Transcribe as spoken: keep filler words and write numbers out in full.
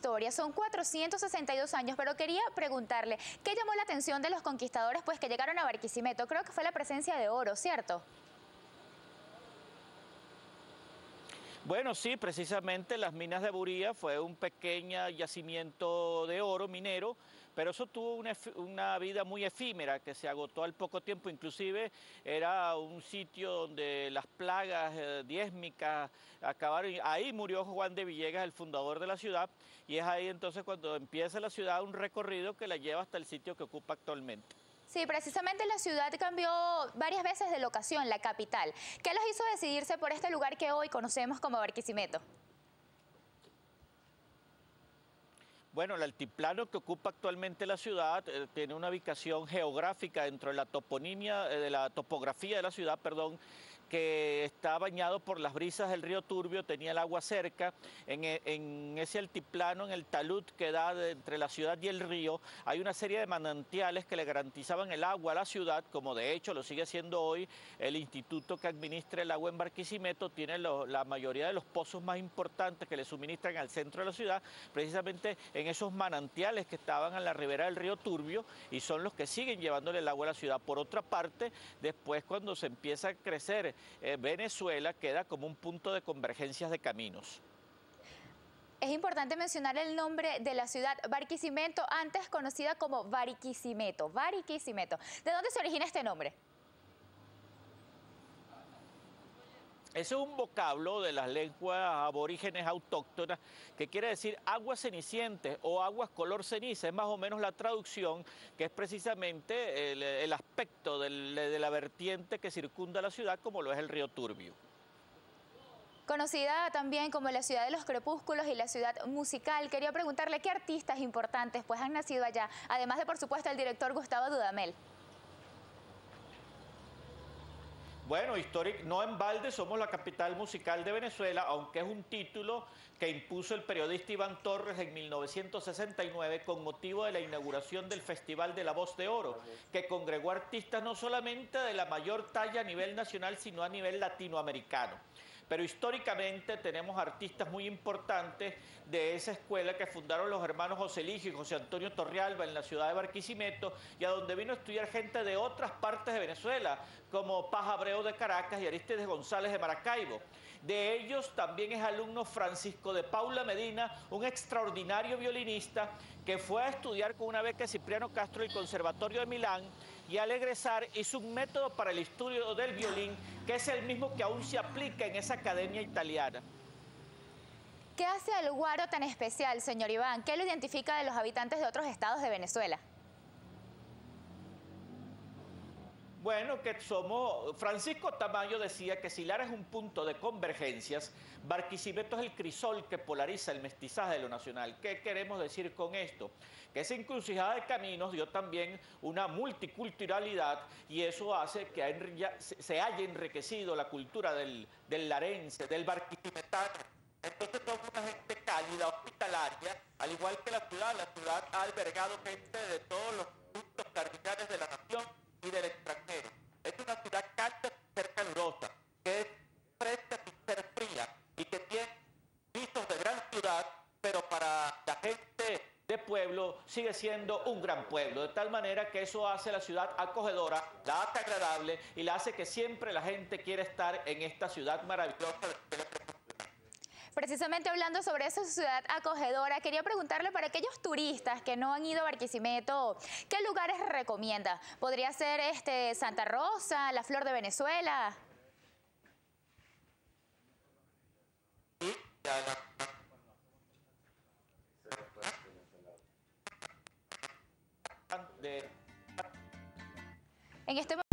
historia, son cuatrocientos sesenta y dos años, pero quería preguntarle, ¿qué llamó la atención de los conquistadores pues que llegaron a Barquisimeto? Creo que fue la presencia de oro, ¿cierto? Bueno, sí, precisamente las minas de Buría fue un pequeño yacimiento de oro minero, pero eso tuvo una, una vida muy efímera que se agotó al poco tiempo. Inclusive era un sitio donde las plagas eh, diésmicas acabaron. Ahí murió Juan de Villegas, el fundador de la ciudad, y es ahí entonces cuando empieza la ciudad un recorrido que la lleva hasta el sitio que ocupa actualmente. Sí, precisamente la ciudad cambió varias veces de locación, la capital. ¿Qué los hizo decidirse por este lugar que hoy conocemos como Barquisimeto? Bueno, el altiplano que ocupa actualmente la ciudad eh, tiene una ubicación geográfica dentro de la toponimia, eh, de la topografía de la ciudad, perdón, que está bañado por las brisas del río Turbio, tenía el agua cerca. En, en ese altiplano, en el talud que da de, entre la ciudad y el río, hay una serie de manantiales que le garantizaban el agua a la ciudad, como de hecho lo sigue haciendo hoy el instituto que administra el agua en Barquisimeto, tiene lo, la mayoría de los pozos más importantes que le suministran al centro de la ciudad, precisamente en esos manantiales que estaban a la ribera del río Turbio, y son los que siguen llevándole el agua a la ciudad. Por otra parte, después cuando se empieza a crecer Eh, Venezuela, queda como un punto de convergencias de caminos. Es importante mencionar el nombre de la ciudad, Barquisimeto, antes conocida como Bariquisimeto. Bariquisimeto. ¿De dónde se origina este nombre? Ese es un vocablo de las lenguas aborígenes autóctonas que quiere decir aguas cenicientes o aguas color ceniza. Es más o menos la traducción, que es precisamente el, el aspecto del, de la vertiente que circunda la ciudad, como lo es el río Turbio. Conocida también como la ciudad de los crepúsculos y la ciudad musical, quería preguntarle qué artistas importantes pues han nacido allá, además de por supuesto el director Gustavo Dudamel. Bueno, histórico, no en balde somos la capital musical de Venezuela, aunque es un título que impuso el periodista Iván Torres en mil novecientos sesenta y nueve con motivo de la inauguración del Festival de la Voz de Oro, que congregó artistas no solamente de la mayor talla a nivel nacional, sino a nivel latinoamericano. Pero históricamente tenemos artistas muy importantes de esa escuela que fundaron los hermanos José Eligio y José Antonio Torrealba en la ciudad de Barquisimeto, y a donde vino a estudiar gente de otras partes de Venezuela, como Paz Abreu de Caracas y Arístides González de Maracaibo. De ellos también es alumno Francisco de Paula Medina, un extraordinario violinista que fue a estudiar con una beca de Cipriano Castro del Conservatorio de Milán, y al egresar hizo un método para el estudio del violín que es el mismo que aún se aplica en esa academia italiana. ¿Qué hace al Guaro tan especial, señor Iván? ¿Qué lo identifica de los habitantes de otros estados de Venezuela? Bueno, que somos... Francisco Tamayo decía que si Lara es un punto de convergencias, Barquisimeto es el crisol que polariza el mestizaje de lo nacional. ¿Qué queremos decir con esto? Que esa encrucijada de caminos dio también una multiculturalidad, y eso hace que se haya enriquecido la cultura del, del larense, del barquisimetano. Entonces somos una gente cálida, hospitalaria, al igual que la ciudad. La ciudad ha albergado gente de todos los puntos cardinales de la nación y del extranjero. Es una ciudad cálida sin ser calurosa, que es fresca sin ser fría, y que tiene visos de gran ciudad, pero para la gente de pueblo sigue siendo un gran pueblo, de tal manera que eso hace la ciudad acogedora, la hace agradable y la hace que siempre la gente quiera estar en esta ciudad maravillosa. Precisamente hablando sobre esa ciudad acogedora, quería preguntarle para aquellos turistas que no han ido a Barquisimeto, ¿qué lugares recomienda? ¿Podría ser este, Santa Rosa, la Flor de Venezuela? De... En este